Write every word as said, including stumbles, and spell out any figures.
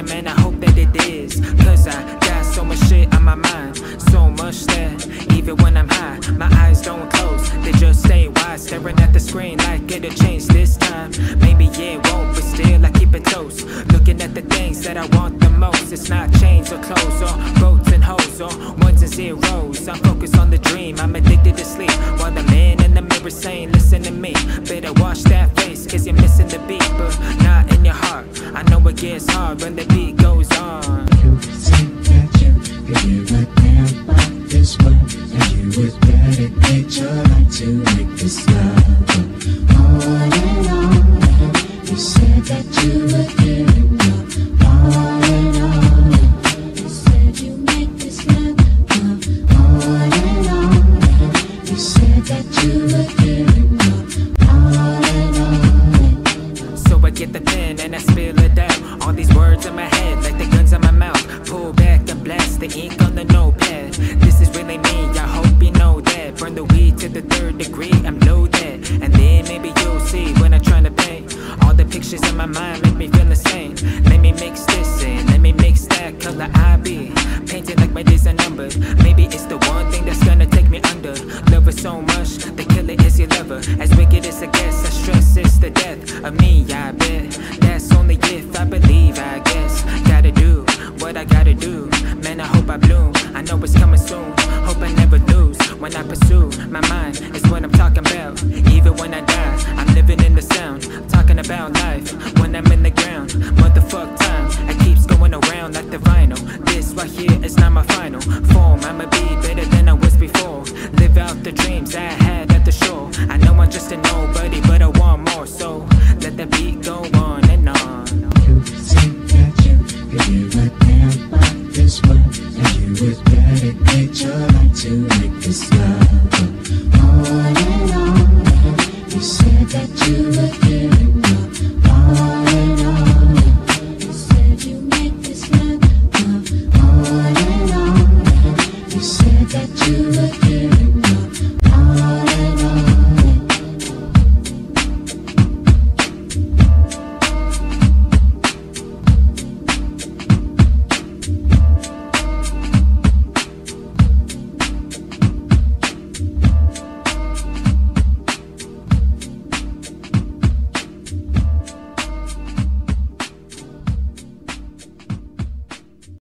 man, I hope that it is. Cause I got so much shit on my mind, so much that even when I'm high, my eyes don't close, they just stay wide, staring at the screen like it'll change this time. Maybe it won't, but still I keep it close, looking at the things that I want the most. It's not chains or clothes or boats and hoes or ones and zeros. I'm focused on the dream, I'm addicted to sleep, while the man in the mirror saying, listen to me, better wash that face, cause you're missing the beat, but not in your heart. I know it gets hard when the beat goes on. You think that you could give a damn about this one, and you would dedicate your life to make this love. But all in all, you said that you would give it up. All in all, you said you make this love. But all in all, you said that you would give it up. All in all. So I get the pen and I spill it out, all these words in my head like the guns in my mouth. Pull back and blast the ink on the notepad. This is really me, I hope you know that. Burn the weed to the third degree, I'm loaded. And then maybe you'll see when I'm trying to paint. All the pictures in my mind make me feel insane. Let me mix this in, let me mix that color I be painted like my days are numbered. Maybe it's the one thing that's gonna take me under. Love her so much, the killer is your lover. As wicked as I guess, I stress it's the death of me, I bet. That's only if I believe, I guess. Gotta do what I gotta do, man, I hope I bloom. I know it's coming soon, hope I never lose. When I pursue, my mind is what I'm talking about. Even when I die, I'm living in the sound, talking about life when I'm in the ground. Motherfuck time, it keeps going around like the vinyl. This right here is not my final form, I'ma be